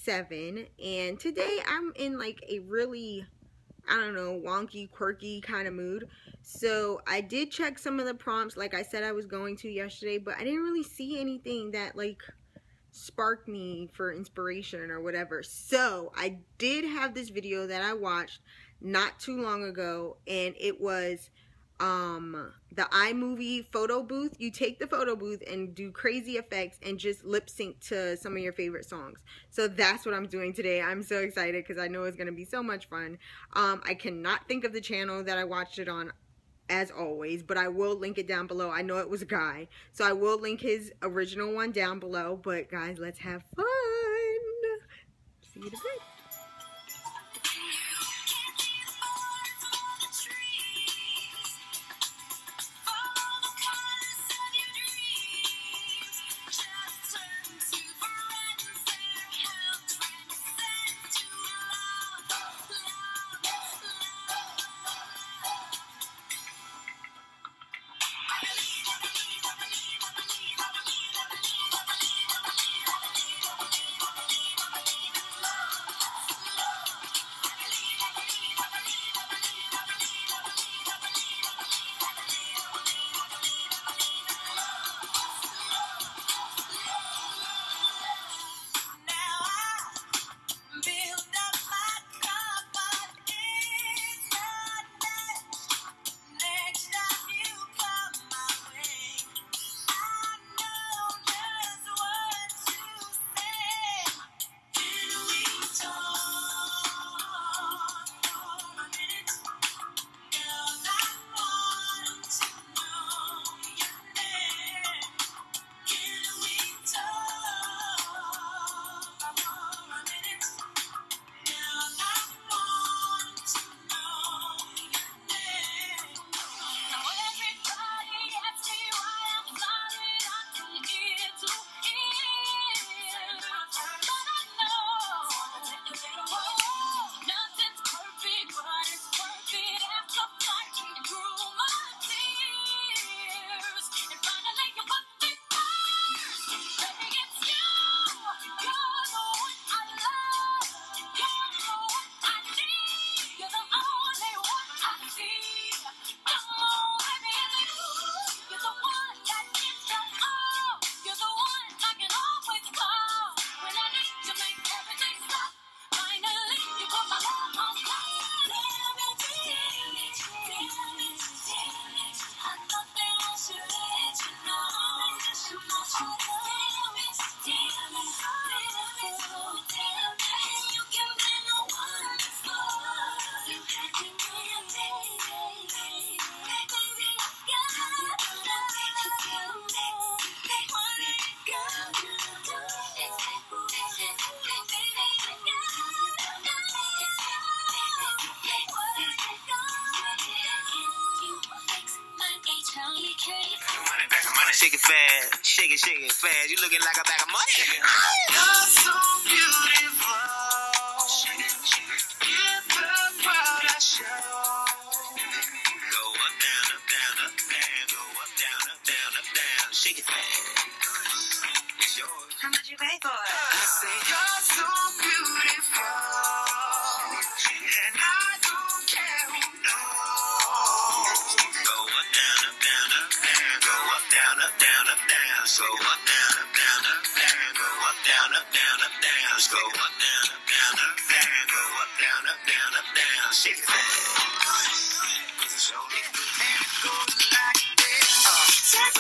7, and today I'm in like a really, I don't know, wonky, quirky kind of mood. So I did check some of the prompts like I said I was going to yesterday, but I didn't really see anything that like sparked me for inspiration or whatever. So I did have this video that I watched not too long ago, and it was the iMovie photo booth. You take the photo booth and do crazy effects and just lip sync to some of your favorite songs. So that's what I'm doing today. I'm so excited because I know it's gonna be so much fun. I cannot think of the channel that I watched it on, as always, but I will link it down below. I know it was a guy, so I will link his original one down below. But guys, let's have fun. See you in a bit. Shake it fast, shake it fast. You looking like a bag of money. You're so beautiful. Give the world a show. Go up, down, up, down, up, down. Go up, down, up, down, up, down. Shake it fast. It's yours. How much you pay for it? I say you're so beautiful, and I don't care who knows. Go up, down, up, down, up, down. Go up, down, up, down, up, down. So up, down, up, down, up, down. Go up, down, up, down, up, down. Go up, down, up, down, up, down. Go up, down, up, down, up, down. Shake it fast. It's your and it goes like this.